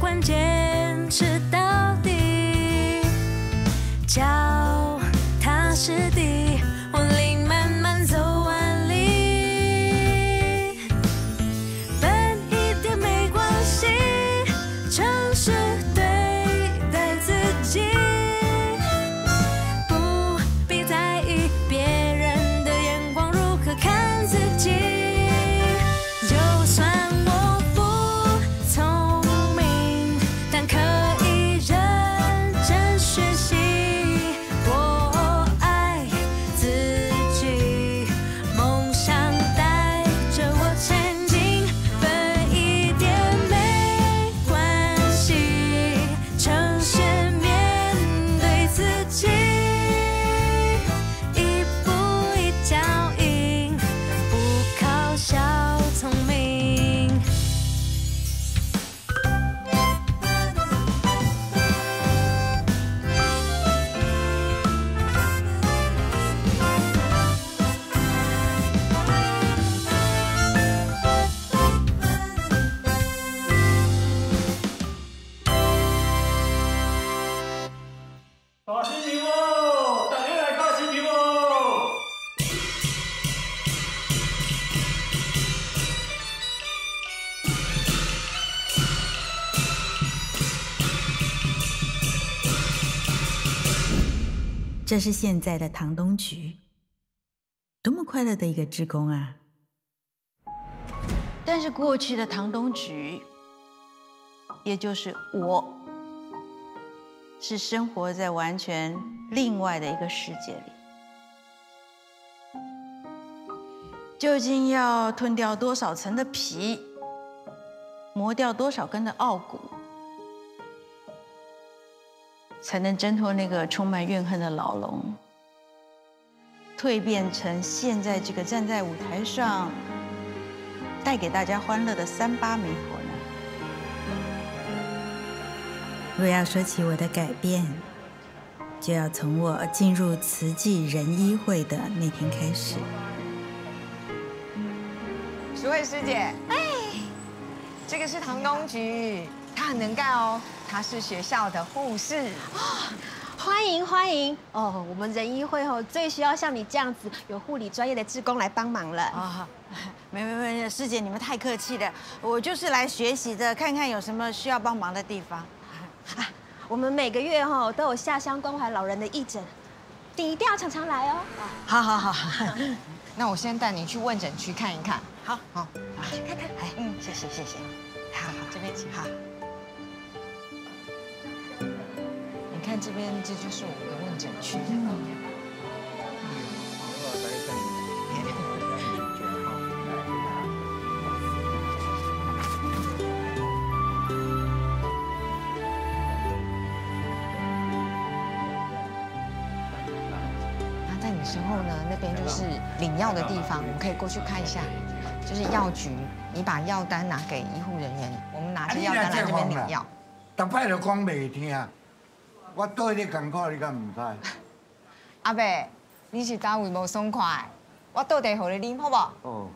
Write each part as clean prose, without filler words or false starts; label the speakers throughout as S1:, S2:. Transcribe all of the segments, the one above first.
S1: 欢坚持到底，脚踏实地，我领慢慢走万里，笨一点没关系，诚实对待自己，不必在意别人的眼光如何看自己。就算我不聪明，但可以认真学习。我爱自己，梦想带着我前进，笨一点没关系，诚实面对自己，一步一脚印，不靠小聪明。
S2: 大新屏哦，大家来大新屏哦。
S3: 这是现在的唐东局，多么快乐的一个志工啊！但是过去的唐东局，也就是我，是生活在完全另外的一个世界里。究竟要吞掉多少层的皮，磨掉多少根的傲骨，才能挣脱那个充满怨恨的牢笼，蜕变成现在这个站在舞台上带给大家欢乐的38媒婆呢？若要说起我的改变，就要从我进入慈济仁医会的那天开始。
S4: 淑慧师姐，这个是唐东菊，她很能干哦，她是学校的护士。
S5: 欢迎欢迎哦！我们仁医会最需要像你这样子有护理专业的志工来帮忙了。
S3: 啊，没，师姐你们太客气了，我就是来学习的，看看有什么需要帮忙的地方。
S5: 啊，我们每个月都有下乡关怀老人的义诊，你一定要常常来哦。
S3: 好，
S4: 那我先带你去问诊区看一看。
S3: 好，
S5: 去看看。
S3: 谢谢。
S4: 好，这边请。好。你看这边，这就是我们的问诊区。那在你身后呢，那边就是领药的地方，我们可以过去看一下。就是药局，你把药单拿给医护人员，我们拿着药单来这边领药。
S6: 逐摆就讲袂听，我对你艰苦，你敢唔知？
S4: 阿伯，你是单位无爽快，我倒茶互你啉，好不好？
S6: 哦。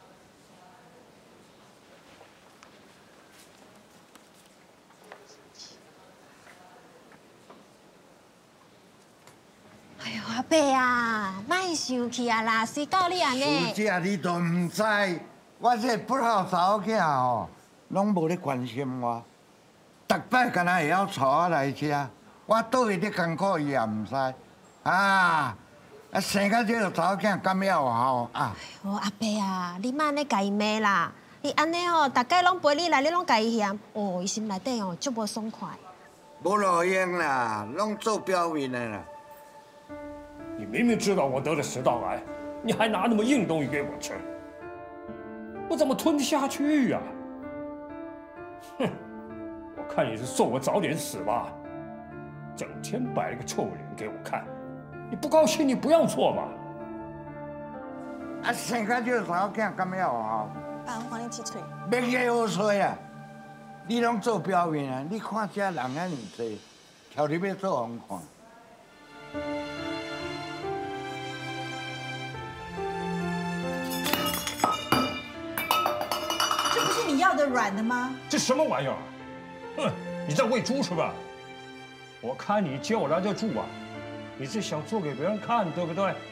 S5: 哎呦，阿伯啊，莫生气啊啦，谁教你安尼？
S6: 师姐，你都唔知，我这不好查某囝哦，拢无咧关心我，逐摆敢若会晓带我来遮，我倒去咧艰苦，伊也唔知，生到这个查某囝敢要好啊？
S5: 哦，阿伯啊，你莫安尼甲伊骂啦，你安尼大概拢陪你来，你拢甲伊嫌，伊心内底足无爽快。
S6: 无路用啦，拢做表面的啦。
S2: 你明明知道我得了食道癌，你还拿那么硬东西给我吃，我怎么吞得下去呀？哼，我看你是送我早点死吧，整天摆了个臭脸给我看，你不高兴你不要做嘛。
S6: 生到这个查某囝敢要好？
S5: 爸，我帮你拭嘴。
S6: 别给我吹啊！你拢做表面啊！你看这人遐尼多，挑你要做红看。
S3: 这不是你要的软的吗？
S2: 这什么玩意儿？ 哼，你在喂猪是吧？我看你叫来的猪啊，你是想做给别人看，对不对？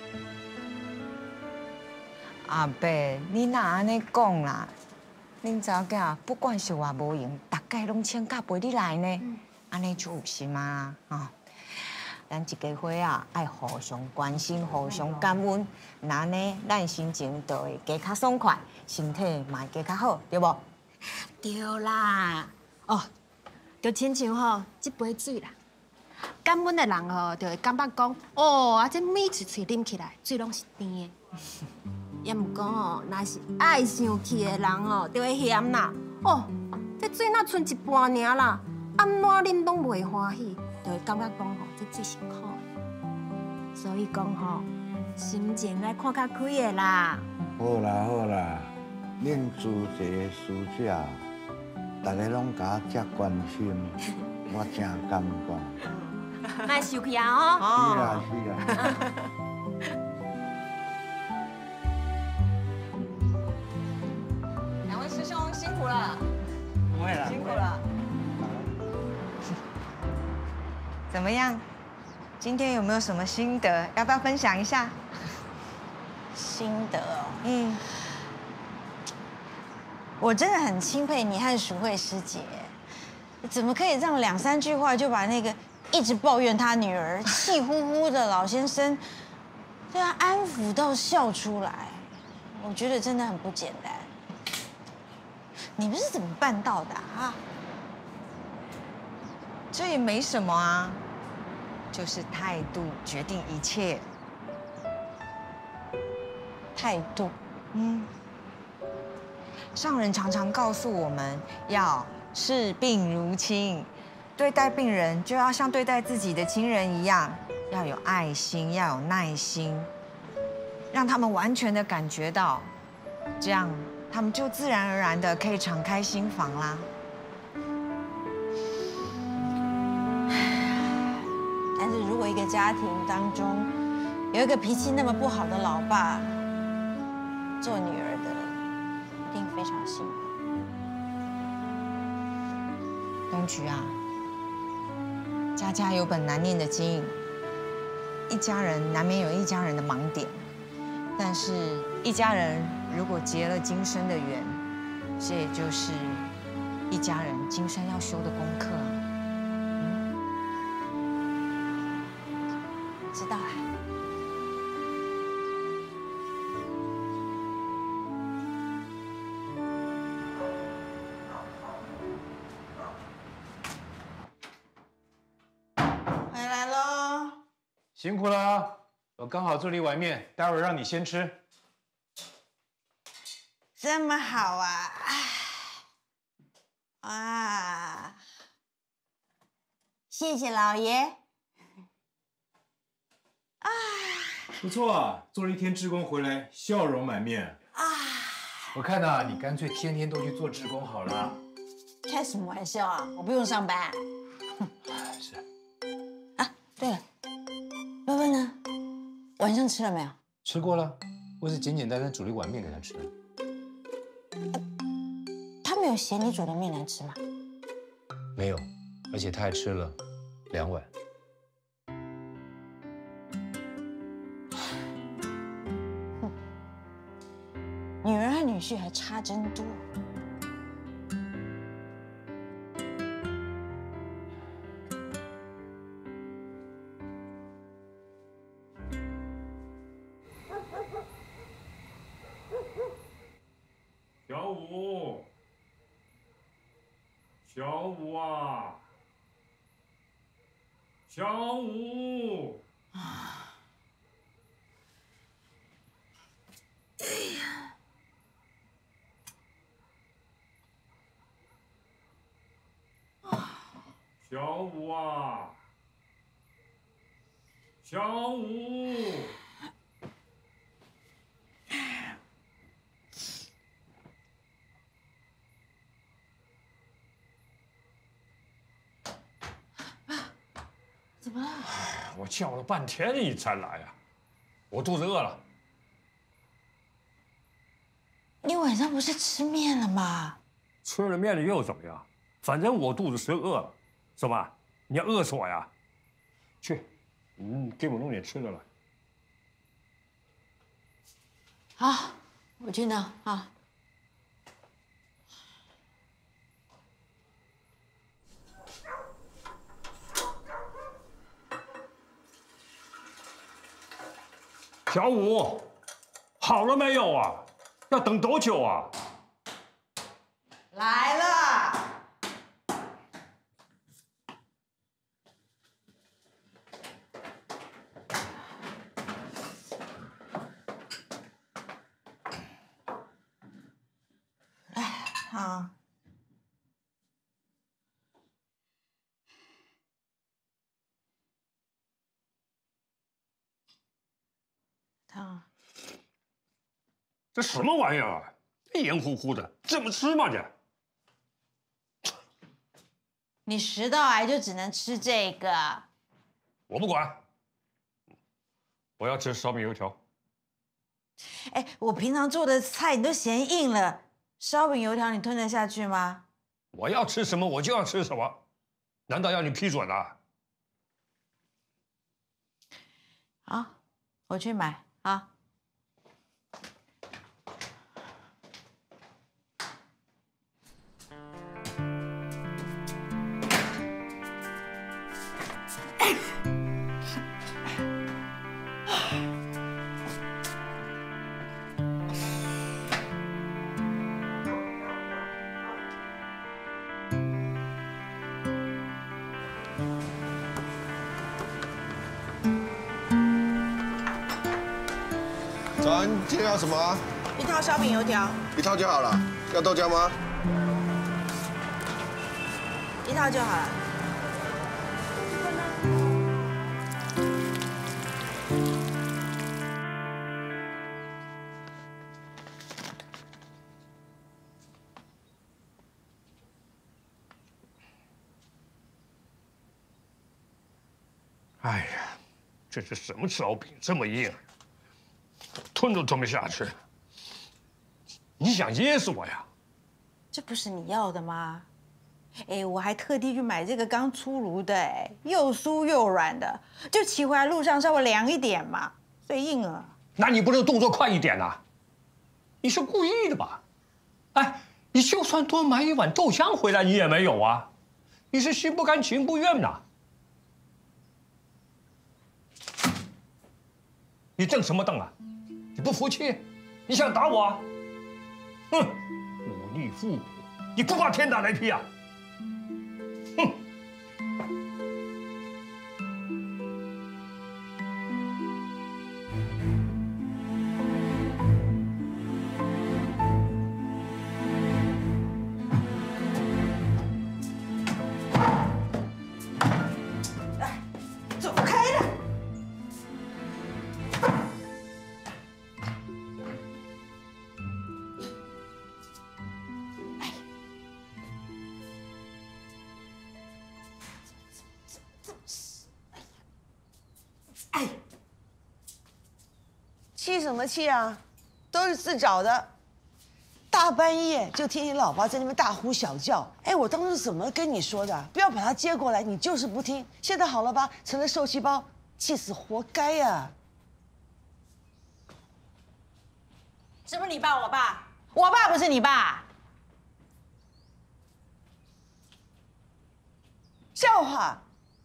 S4: 阿伯，你哪安尼讲啦？恁查囝不管是话无用，大概拢请假陪你来呢，安尼就有心嘛啊！咱一家伙啊，爱互相关心、互相感恩，那呢，咱心情就会加较爽快，身体嘛会加较好，对无？
S5: 对啦，哦，就亲像吼，这杯水啦，感恩的人吼，就会感觉讲，哦，啊，这每一喙啉起来，水拢是甜的。也毋过吼，若是爱生气的人吼，就会嫌啦。哦，这水若剩一半尔啦，安怎啉拢袂欢喜，就会感觉讲吼，这水是苦的。所以讲吼，心情爱看较开的啦。
S6: 好啦好啦，恁主席师姐，大家拢甲我遮关心，我真感动。
S5: 莫生气啊吼！
S6: 是啦是啦。
S4: 两位师兄辛苦了，
S2: 不会啦，
S4: 辛苦了。怎么样？今天有没有什么心得？要不要分享一下？
S3: 心得哦，我真的很钦佩你和淑慧师姐，怎么可以让2、3句话就把那个一直抱怨他女儿气呼呼的老先生，对他安抚到笑出来？我觉得真的很不简单。你们是怎么办到的啊？
S4: 这也没什么啊，就是态度决定一切。
S3: 态度，
S4: 上人常常告诉我们要视病如亲，对待病人就要像对待自己的亲人一样，要有爱心，要有耐心，让他们完全的感觉到，这样他们就自然而然的可以敞开心房啦。
S3: 但是如果一个家庭当中有一个脾气那么不好的老爸，做女儿的一定非常辛苦。
S4: 东菊啊，家家有本难念的经，一家人难免有一家人的盲点，但是一家人如果结了今生的缘，这也就是一家人今生要修的功课啊。
S3: 知道啦。回来喽。
S7: 辛苦了，我刚好做了一碗面，待会儿让你先吃。
S3: 这么好啊！啊，谢谢老爷。
S7: 不错啊，做了一天志工回来，笑容满面。啊！我看呐，你干脆天天都去做志工好了。
S3: 开什么玩笑啊！我不用上班。
S7: 是。
S3: 啊，对了，问问呢？晚上吃了没有？
S7: 吃过了，我只简简单单煮了一碗面给他吃。
S3: 他没有嫌你煮的面难吃吗？
S7: 没有，而且他还吃了2碗。
S3: 女儿和女婿还差真多。
S2: 小五，小五啊，小五。小五啊，小五，
S3: 怎么了？
S2: 我叫了半天你才来啊！我肚子饿了。
S3: 你晚上不是吃面了吗？
S2: 吃了面了又怎么样？ 反正我肚子是饿了，是吧？你要饿死我呀？去，给我弄点吃的来。
S3: 好，我去弄啊。
S2: 小五，好了没有啊？要等多久啊？
S3: 来了。来，好。汤。
S2: 这什么玩意儿啊？黏糊糊的，怎么吃嘛这？
S3: 你食道癌就只能吃这个。
S2: 我不管，我要吃烧饼油条。
S3: 哎，我平常做的菜你都嫌硬了，烧饼油条你吞得下去吗？
S2: 我要吃什么我就要吃什么，难道要你批准啊？
S3: 好，我去买啊。
S8: 早安，今天要什么啊？
S9: 一套烧饼油条，
S8: 一套就好了。要豆浆吗？
S9: 一套就好了。
S2: 哎呀，这是什么烧饼这么硬，吞都吞不下去。你想噎死我呀？
S3: 这不是你要的吗？哎，我还特地去买这个刚出炉的，哎，又酥又软的，就骑回来路上稍微凉一点嘛，最硬了。
S2: 那你不能动作快一点啊？你是故意的吧？哎，你就算多买一碗豆浆回来，你也没有啊？你是心不甘情不愿呐？你瞪什么瞪啊？你不服气？你想打我啊？哼，忤逆父母，你不怕天打雷劈啊？哼！
S3: 走开了！
S9: 哎，气什么气啊？都是自找的。大半夜就听你老爸在那边大呼小叫，哎，我当时怎么跟你说的？不要把他接过来，你就是不听。现在好了吧，成了受气包，气死活该呀！
S3: 什么你爸我爸？我爸不是你爸。
S9: 笑话。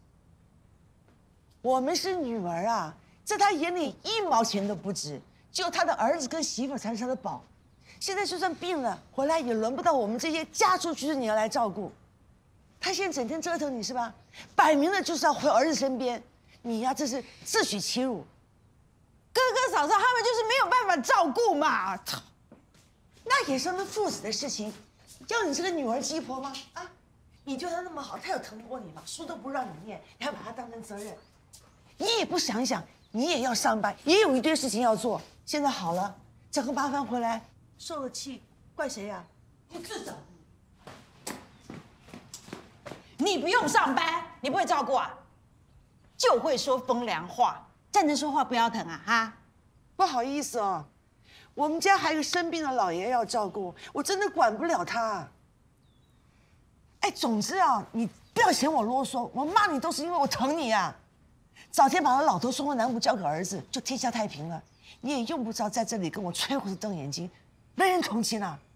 S9: 我们是女儿啊，在他眼里1毛钱都不值，只有他的儿子跟媳妇才是他的宝。现在就算病了，回来也轮不到我们这些嫁出去的女儿来照顾。他现在整天折腾你是吧？摆明了就是要回儿子身边，你呀这是自取其辱。
S3: 哥哥嫂嫂他们就是没有办法照顾嘛。操！
S9: 那也是他们父子的事情，要你这个女儿鸡婆吗？啊，你对他那么好，他有疼过你吗？书都不让你念，你还把他当成责任？你也不想想，你也要上班，也有一堆事情要做。现在好了，整个麻烦回来，受了气，怪谁呀？你自找。
S3: 你不用上班，你不会照顾啊，就会说风凉话，站着说话不腰疼啊哈！
S9: 不好意思哦，我们家还有个生病的老爷要照顾，我真的管不了他。 哎，总之啊，你不要嫌我啰嗦，我骂你都是因为我疼你啊。早点把他老头送回南部交给儿子，就天下太平了。你也用不着在这里跟我吹胡子瞪眼睛，没人同情啊。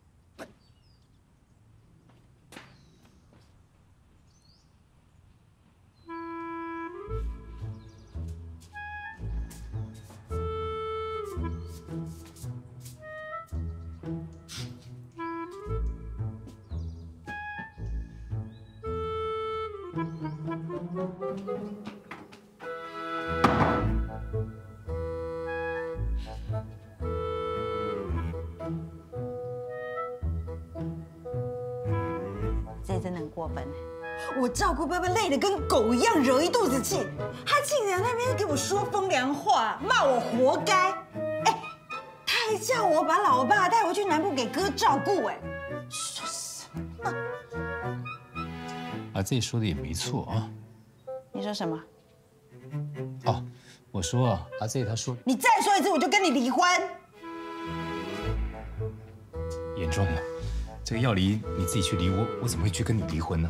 S3: 这真的很过分。
S9: 我照顾爸爸累得跟狗一样，惹一肚子气，他竟然那边给我说风凉话，骂我活该。哎，他还叫我把老爸带回去南部给哥照顾。哎，说什么？
S7: 阿 Z 说的也没错啊。
S3: 你说什么？
S7: 哦，我说啊，阿 Z 他说
S9: 你再说一次，我就跟你离婚。
S7: 严重了，这个要离你自己去离，我怎么会去跟你离婚呢？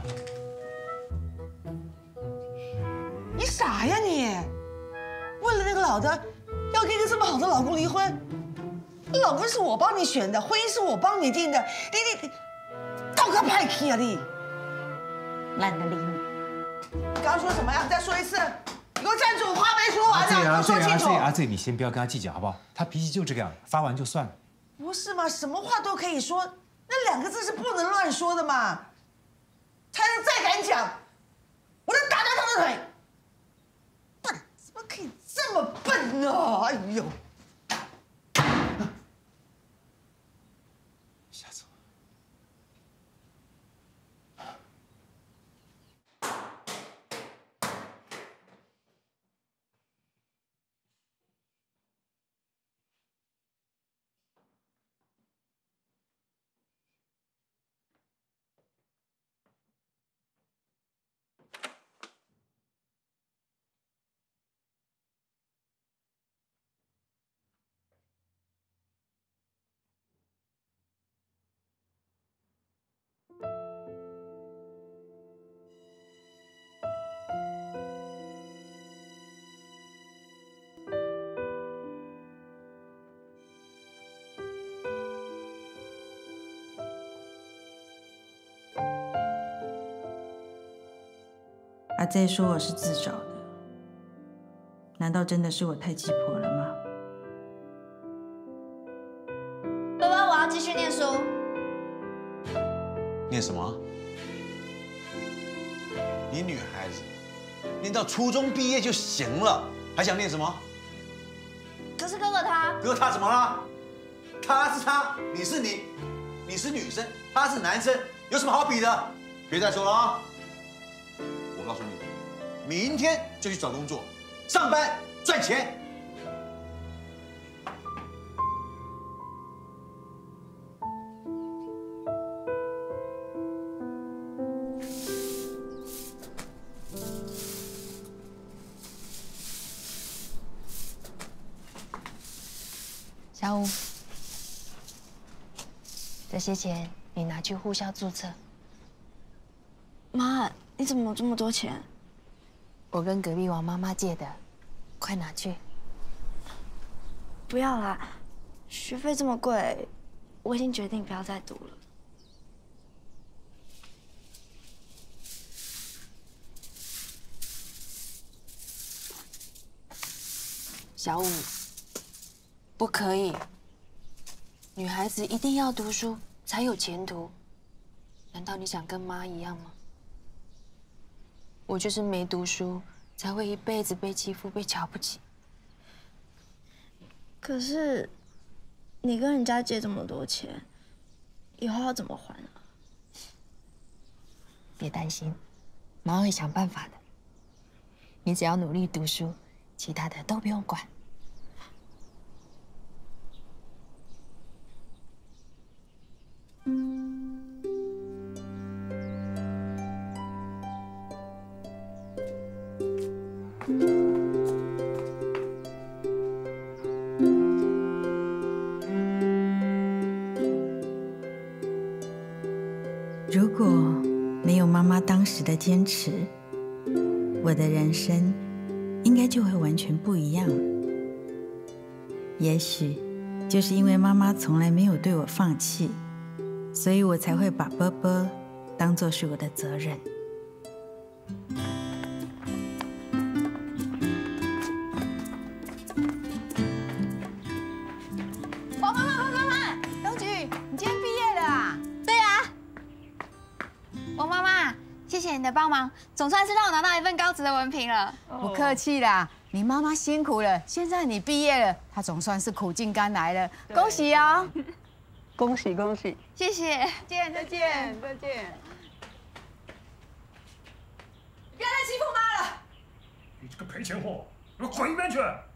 S9: 你傻呀你！为了那个老的，要跟一个这么好的老公离婚？老公是我帮你选的，婚姻是我帮你定的，你倒个派气啊你！
S3: 懒得理你。
S9: 你刚刚说什么呀？再说一次！你给我站住！话没说完呢，给我说清楚。
S7: 阿 Z，你先不要跟他计较好不好？他脾气就这个样，发完就算了。
S9: 不是嘛？什么话都可以说，那两个字是不能乱说的嘛。他要再敢讲，我就打断他的腿。笨，怎么可以这么笨呢？哎呦！
S7: 下次。
S3: 阿 Z 说我是自找的，难道真的是我太鸡婆了吗？
S1: 爸爸，我要继续念书。
S10: 念什么？你女孩子，念到初中毕业就行了，还想念什么？
S1: 可是哥哥他，
S10: 哥他怎么了？他是他，你是你，你是女生，他是男生，有什么好比的？别再说了啊！我告诉你，明天就去找工作，上班赚钱。
S5: 小五，这些钱你拿去护校注册。
S1: 妈，你怎么有这么多钱？
S5: 我跟隔壁王妈妈借的，快拿去。
S1: 不要啦，学费这么贵，我已经决定不要再读了。
S5: 小五，不可以。女孩子一定要读书才有前途。难道你想跟妈一样吗？我就是没读书，才会一辈子被欺负、被瞧不起。
S1: 可是，你跟人家借这么多钱，以后要怎么还啊？
S5: 别担心，妈会想办法的。你只要努力读书，其他的都不用管。
S3: 如果时的坚持，我的人生应该就会完全不一样了。也许就是因为妈妈从来没有对我放弃，所以我才会把波波当作是我的责任。
S4: 王妈妈，东菊，你今天毕业了啊？
S5: 对啊，王妈妈，谢谢你的帮忙，总算是让我拿到一份高职的文凭了。
S4: 不客气啦，你妈妈辛苦了，现在你毕业了，她总算是苦尽甘来了，恭喜哦！
S9: 恭喜恭喜！
S5: 谢谢，
S4: 再见。
S5: 不要再欺负妈了！
S2: 你这个赔钱货，给我滚一边去！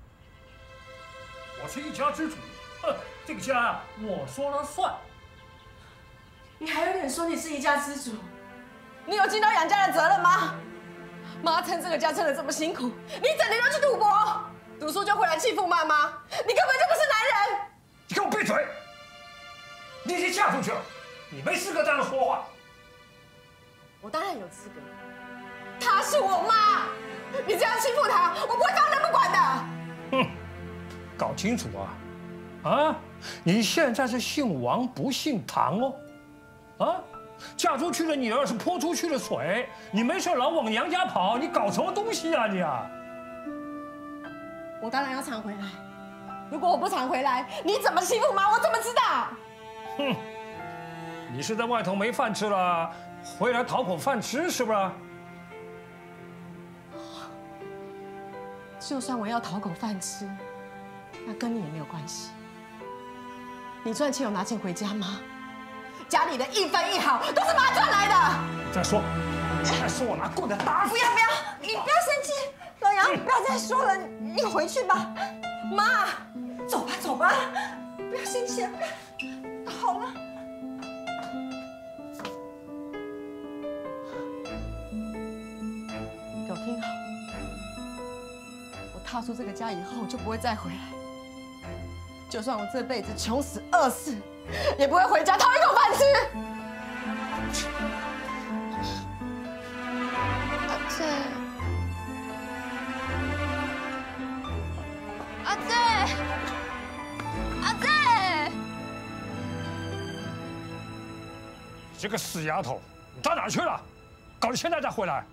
S2: 我是一家之主，这个家我说了算。
S9: 你还有脸说你是一家之主？
S11: 你有尽到养家的责任吗？妈撑这个家撑得这么辛苦，你整天都去赌博，读书就回来欺负妈妈，你根本就不是男人！
S2: 你给我闭嘴！你已经嫁出去了，你没资格这样说话。
S11: 我当然有资格，她是我妈，你这样欺负她，我不会放任不管的。
S2: 哼，搞清楚啊！啊，你现在是姓王不姓唐哦，啊！嫁出去的女儿是泼出去的水，你没事老往娘家跑，你搞什么东西啊你啊！
S11: 我当然要常回来，如果我不常回来，你怎么欺负妈？我怎么知道？
S2: 哼，你是在外头没饭吃了，回来讨口饭吃是不是？
S11: 就算我要讨口饭吃，那跟你也没有关系。你赚钱有拿钱回家吗？家里的一分一毫都是妈赚来的。
S2: 再说我拿棍子打死！
S11: 不要，你不要生气，老杨，不要再说了，你回去吧。妈，走吧，不要生气了。好了。给我听好，我踏出这个家以后就不会再回来。就算我这辈子穷死饿死，也不会回家讨一口饭吃。
S5: 阿姐，
S2: 这个死丫头，你到哪去了？搞得现在才回来？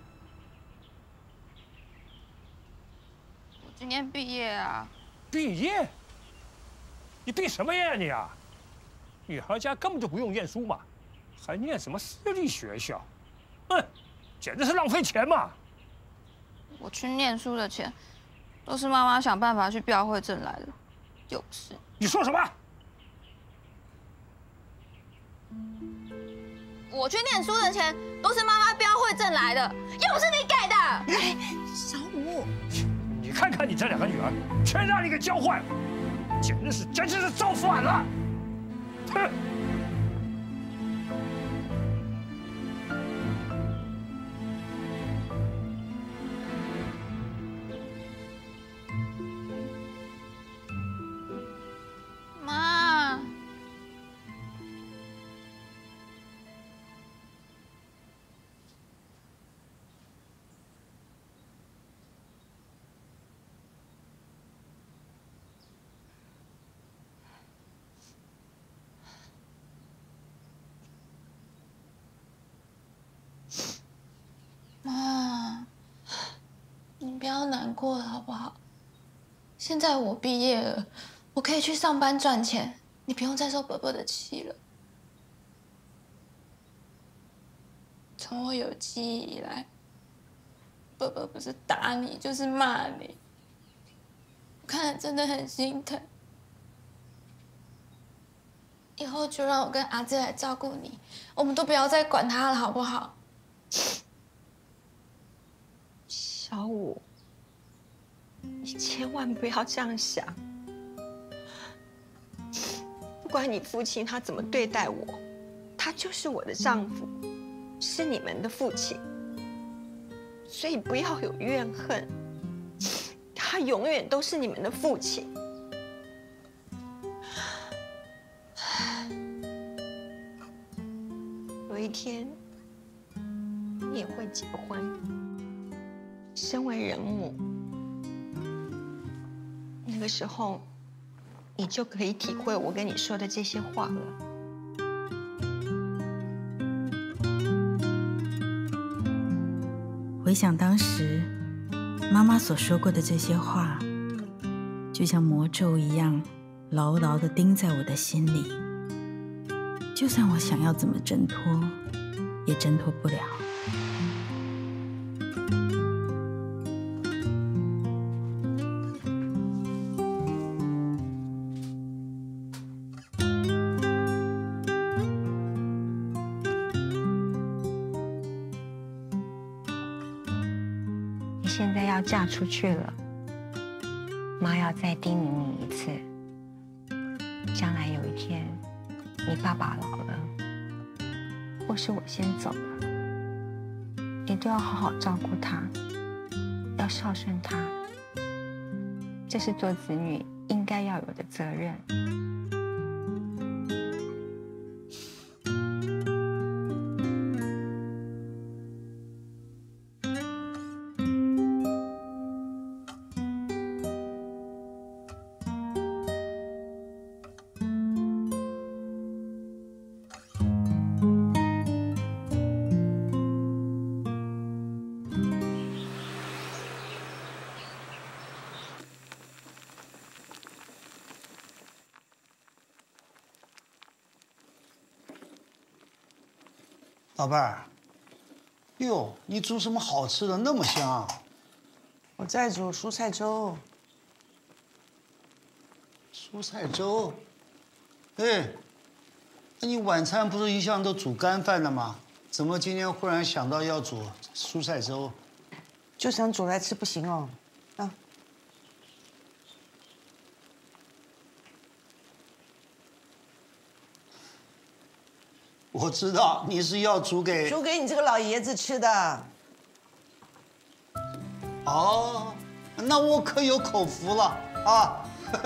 S5: 我今年毕业啊。
S2: 毕业？你毕什么业啊你啊？女孩家根本就不用念书嘛，还念什么私立学校？哼，简直是浪费钱嘛！
S5: 我去念书的钱，都是妈妈想办法去标会挣来的，有事。
S2: 你说什么？
S5: 我去念书的钱都是妈妈标会挣来的，又不是你给的。
S4: 哎，小五，
S2: 你看看你这两个女儿，全让你给教坏了，简直是造反了！哼！
S5: 妈，妈，你不要难过了好不好？现在我毕业了，我可以去上班赚钱，你不用再受伯伯的气了。从我有记忆以来，伯伯不是打你就是骂你，我看了真的很心疼。以后就让我跟阿姐来照顾你，我们都不要再管他了，好不好？
S12: 小五，你千万不要这样想。不管你父亲他怎么对待我，他就是我的丈夫，是你们的父亲，所以不要有怨恨。他永远都是你们的父亲。有一天， 你也会结婚。身为人母，那个时候你就可以体会我跟你说的这些话了。
S3: 回想当时妈妈所说过的这些话，就像魔咒一样，牢牢地钉在我的心里。就算我想要怎么挣脱，也挣脱不了。
S12: 你现在要嫁出去了，妈要再叮咛你一次，将来有一天你爸爸老了，或是我先走了，你都要好好照顾他，要孝顺他，这是做子女应该要有的责任。
S13: 宝贝儿，哟，你煮什么好吃的，那么香？
S9: 我在煮蔬菜粥。
S13: 蔬菜粥？哎，那你晚餐不是一向都煮干饭的吗？怎么今天忽然想到要煮蔬菜粥？
S9: 就想煮来吃，不行哦。啊。
S13: 我知道你是要煮给
S9: 你这个老爷子吃的。
S13: 哦，那我可有口福了啊！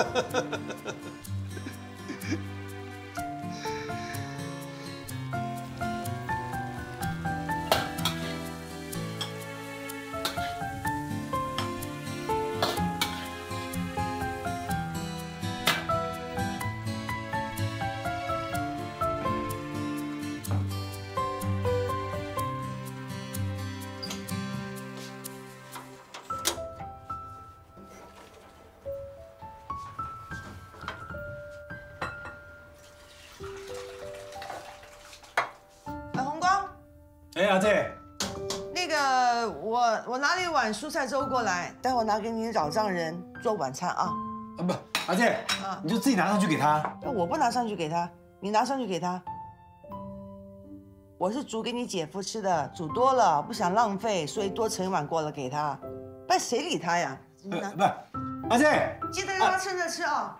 S7: 哎，阿姐，
S9: 那个我拿了一碗蔬菜粥过来，待会拿给你找丈人做晚餐啊。
S7: 不，阿姐，你就自己拿上去给他。
S9: 我不拿上去给他，你拿上去给他。我是煮给你姐夫吃的，煮多了不想浪费，所以多盛一碗过来给他。不然谁理他呀？
S7: 不，阿姐，
S9: 记得让他趁热吃啊。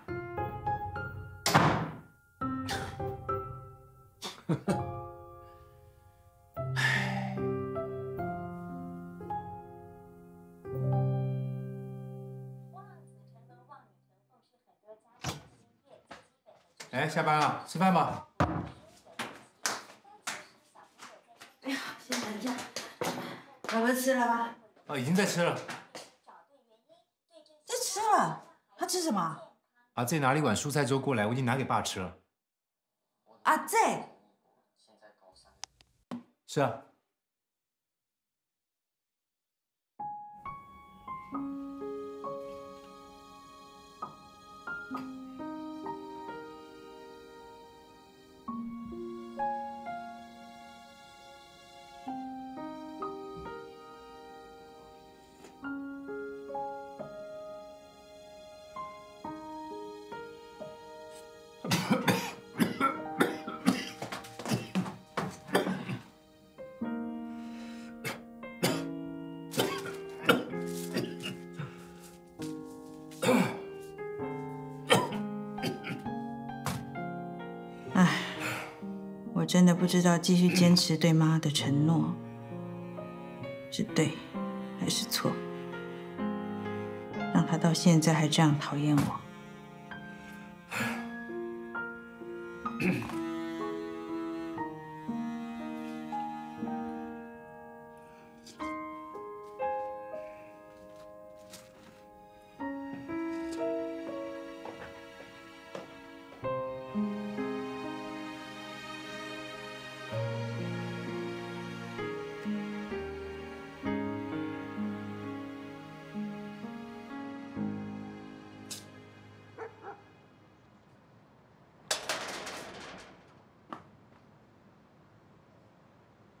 S7: 哎，下班了，吃饭吧。
S3: 哎呀，先等一下，老婆吃了吧？
S7: 哦，已经在吃了。
S9: 在吃了？他吃什么？
S7: 阿姐拿了一碗蔬菜粥过来，我已经拿给爸吃了。
S9: 阿姐。
S7: 是啊。
S3: 我真的不知道继续坚持对妈的承诺是对还是错，让她到现在还这样讨厌我。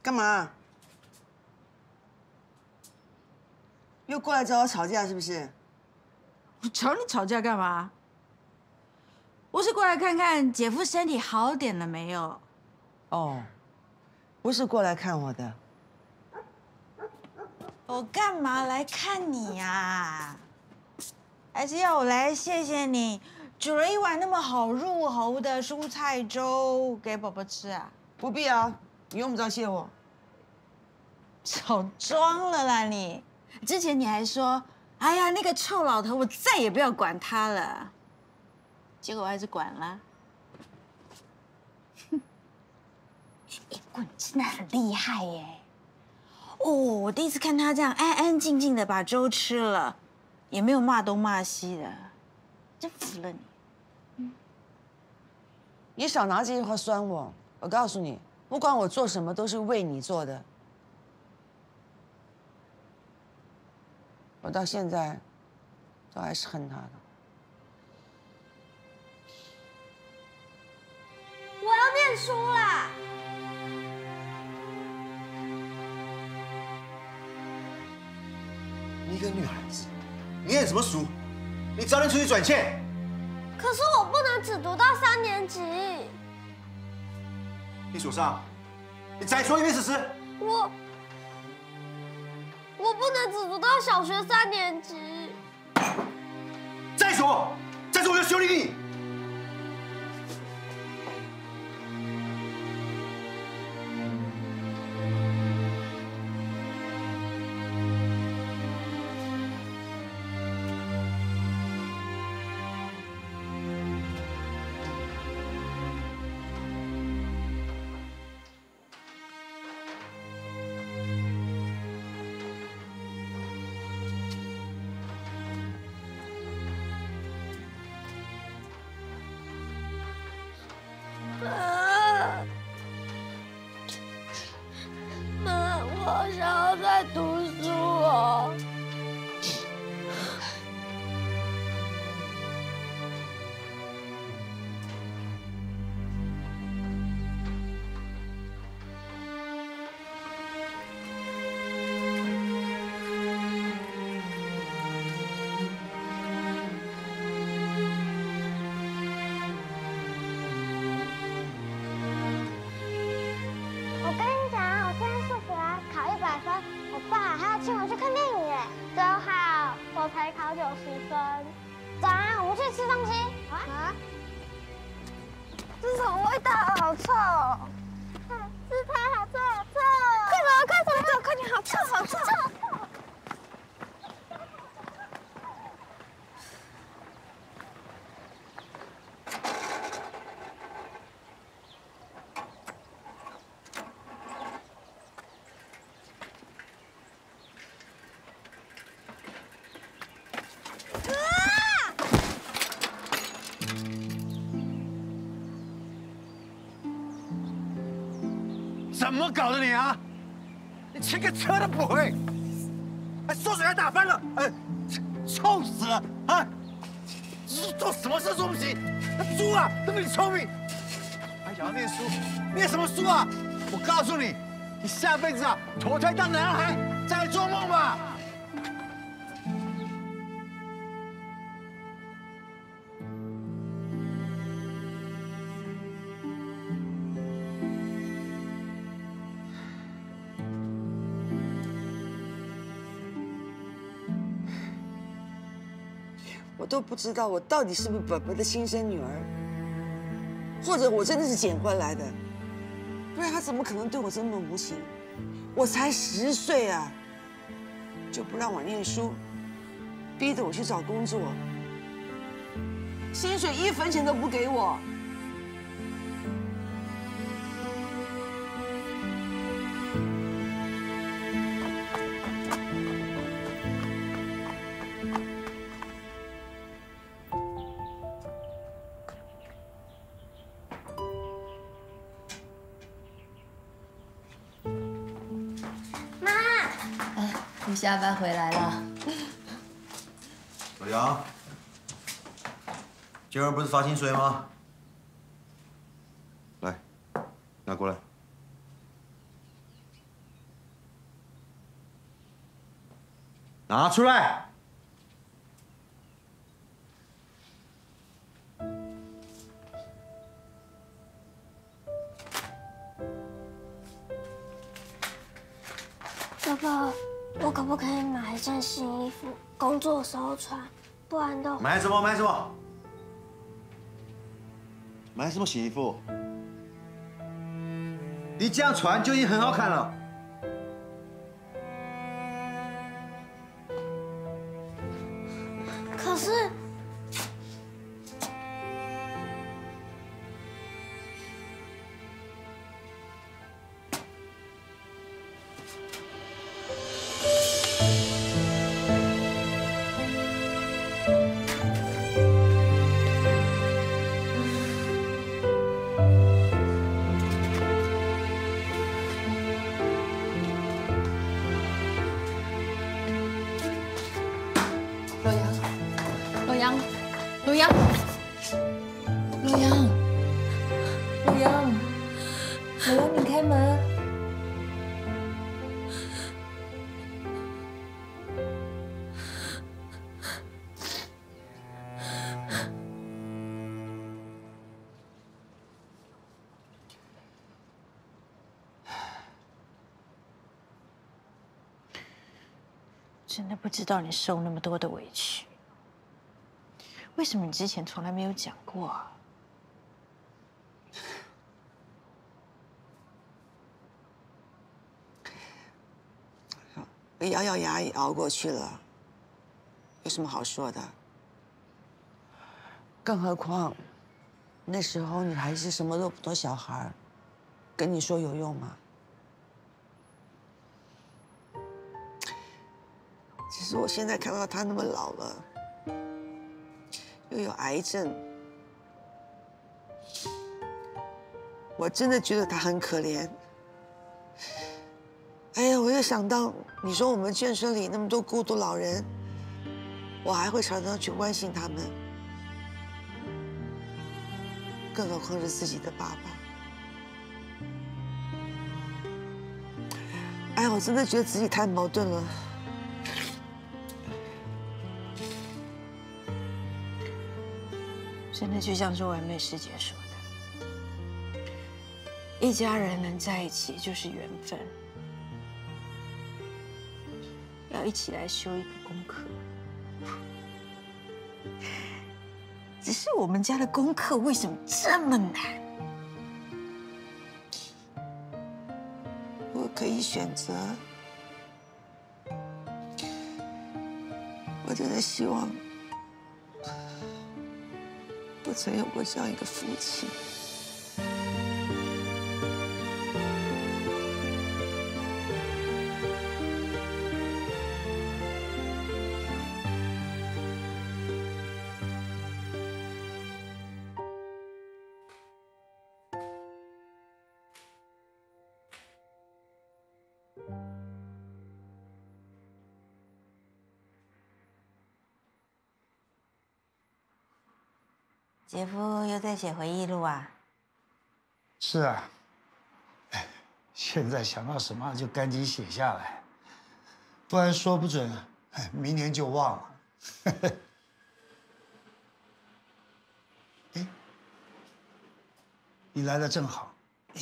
S9: 干嘛？又过来找我吵架是不是？
S3: 我找你吵架干嘛？我是过来看看姐夫身体好点了没有。
S9: 哦，不是过来看我的。
S3: 我干嘛来看你呀？还是要我来谢谢你煮了一碗那么好入喉的蔬菜粥给宝宝吃啊？
S9: 不必啊，你用不着谢我。
S3: 少装了啦你！之前你还说，哎呀那个臭老头，我再也不要管他了。结果我还是管了。哼，一棍真的很厉害耶！哦，我第一次看他这样安安静静的把粥吃了，也没有骂东骂西的，真服了你。
S9: 你少拿这句话酸我。我告诉你，不管我做什么，都是为你做的。我到现在都还是恨他的。
S1: 我要念书啦！
S10: 你一个女孩子，念什么书？你早点出去赚钱。
S1: 可是我不能只读到3年级。
S10: 你说啥？你再说一遍试试。
S1: 我不能只读到小学3年级。
S10: 再说我就修理你。
S1: 妈，我好想要再读书哦。
S14: 我跟你讲，我现在数学考100分，我爸还要请我去看电影耶。正好我才考90分。走啊，我们去吃东西。啊？这是什么味道？好臭哦！是它，好臭，好臭！快走，快走，走，快点，好臭，好臭！
S10: 怎么搞的你啊？你牵个车都不会，还缩水还打翻了，臭死了啊！做什么事做不起？那猪啊都比你聪明，还想要念书，念什么书啊？我告诉你，你下辈子啊投胎当男孩，再来做梦吧。
S9: 我都不知道我到底是不是本本的亲生女儿，或者我真的是捡回来的，不然他怎么可能对我这么无情？我才10岁啊，就不让我念书，逼着我去找工作，薪水1分钱都不给我。
S15: 你下班回来了。
S10: 小杨，今儿不是发薪水吗？来，拿过来。 拿出来。
S14: 爸爸，我可不可以买一件新衣服，工作的时候穿？不然的话，
S10: 买什么？买什么？买什么洗衣服？你这样穿就已经很好看了。
S14: 可是，
S15: 洛阳，洛阳，洛阳，洛阳，你开门。
S3: 真的不知道你受那么多的委屈。为什么你之前从来没有讲过啊？
S9: 我咬咬牙也熬过去了，有什么好说的？更何况，那时候你还是什么都不懂小孩，跟你说有用吗？只是我现在看到他那么老了。又有癌症，我真的觉得他很可怜。哎呀，我又想到你说我们眷村里那么多孤独老人，我还会常常去关心他们，更何况是自己的爸爸。哎呀，我真的觉得自己太矛盾了。
S3: 真的就像周完美师姐说的，一家人能在一起就是缘分。要一起来修一个功课，只是我们家的功课为什么这么难？
S9: 我可以选择，我真的希望。我曾有过这样一个父亲。
S3: 姐夫又在写回忆录啊？
S13: 是啊，哎，现在想到什么就赶紧写下来，不然说不准，明年就忘了。哎，你来的正好。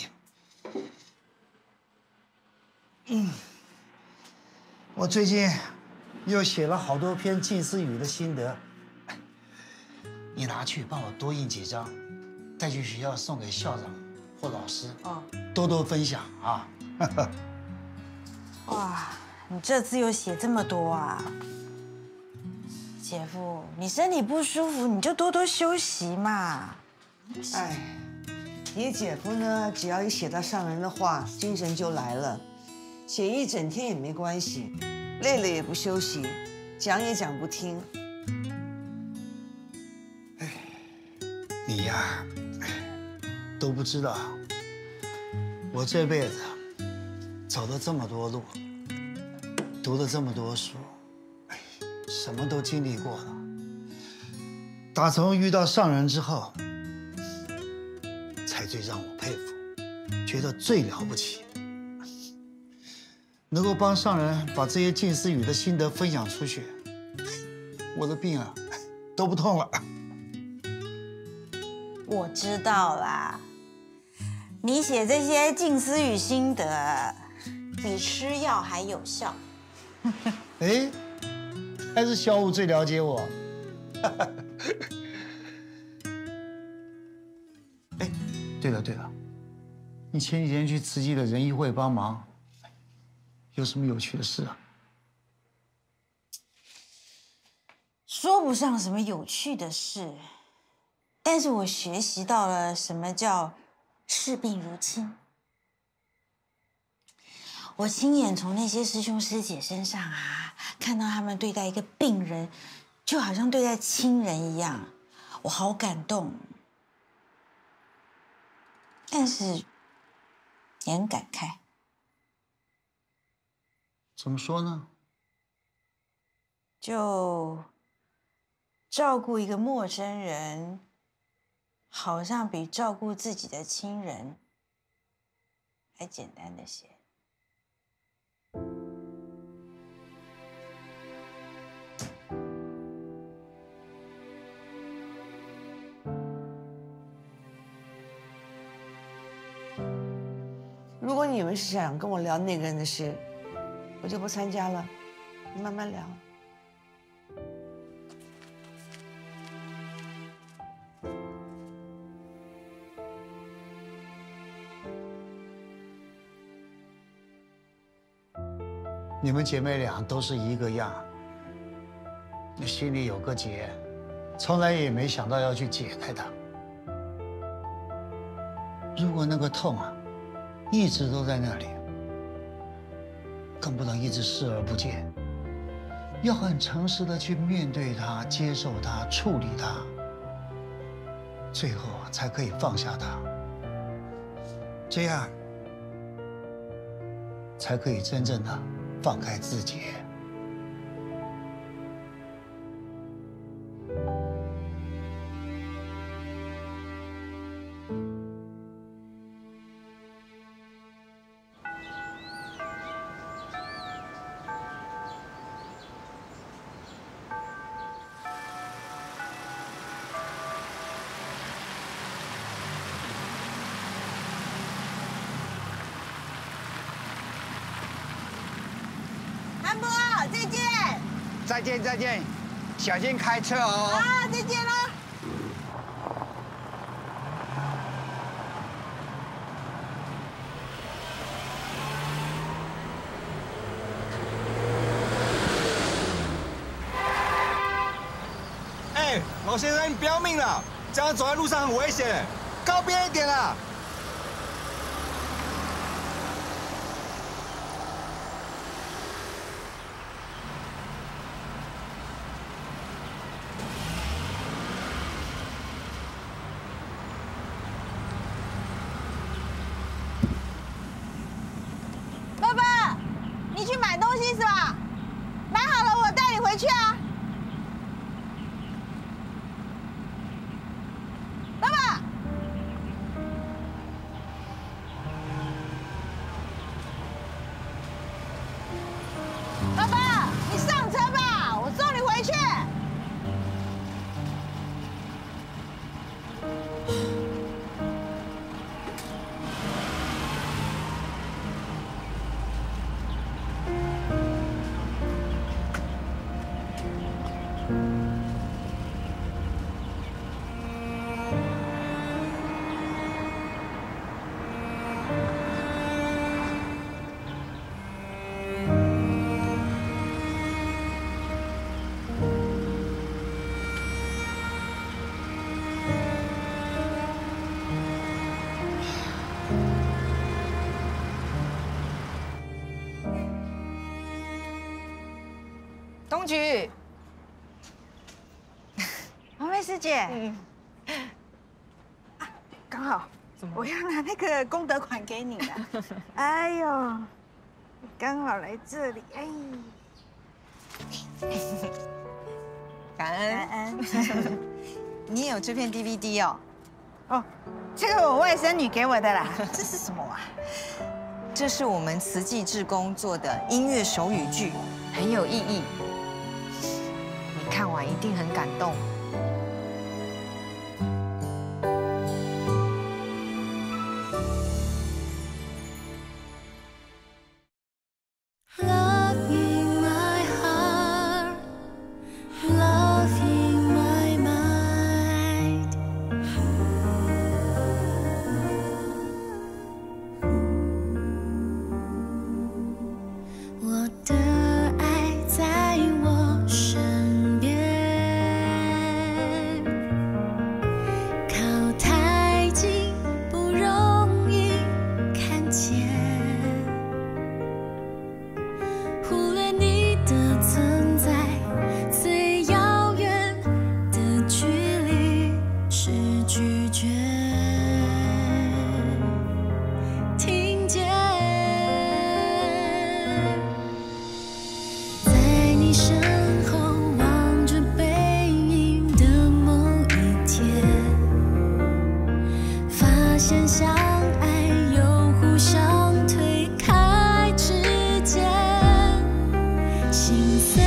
S13: 我最近又写了好多篇近似语的心得。你拿去帮我多印几张，带去学校送给校长或老师，多多分享啊！
S3: 哇，你这次又写这么多啊？姐夫，你身体不舒服，你就多多休息嘛。
S9: 哎，你姐夫呢，只要一写到上人的话，精神就来了，写一整天也没关系，累了也不休息，讲也讲不听。
S13: 你呀，都不知道，我这辈子走了这么多路，读了这么多书，什么都经历过了。打从遇到上人之后，才最让我佩服，觉得最了不起。 能够帮上人把这些静思语的心得分享出去，我的病啊都不痛了。
S3: 我知道啦，你写这些静思语心得，比吃药还有效。
S13: 哎，还是小五最了解我。哎，对了，你前几天去慈济的仁义会帮忙，有什么有趣的事啊？
S3: 说不上什么有趣的事，但是我学习到了什么叫视病如亲。我亲眼从那些师兄师姐身上啊，看到他们对待一个病人，就好像对待亲人一样，我好感动。但是也很感慨。
S13: 怎么说呢？
S3: 就照顾一个陌生人，好像比照顾自己的亲人还简单的些。
S9: 如果你们是想跟我聊那个人的事，我就不参加了，你慢慢聊。
S13: 你们姐妹俩都是一个样，你心里有个结，从来也没想到要去解开它。如果那个痛啊，一直都在那里，更不能一直视而不见，要很诚实的去面对它、接受它、处理它，最后才可以放下它。这样，才可以真正的放开自己。
S3: 安波，再见。
S16: 再见，再见，小心开车哦。
S3: 啊，再见了。
S10: 哎，老先生，你不要命了！这样走在路上很危险，靠边一点啦！
S3: 爸爸，你去买东西是吧？买好了，我带你回去啊。爸爸，爸爸，你上车吧，我送你回去。
S4: 东菊，
S3: 王妹师姐，刚好我要拿那个功德款给你了。哎呦，刚好来这里，哎，
S4: 感恩。你也有这片 DVD 哦？
S3: 哦，这个我外甥女给我的啦。这是什么啊？
S4: 这是我们慈济志工做的音乐手语剧，很有意义。你看完一定很感动。
S1: Love in my heart, love in my mind. 我的爱在我身边，靠太近不容易看见。 忽略你的存在，最遥远的距离是拒绝。听见，在你身后望着背影的某一天，发现相爱又互相推开之间。心碎。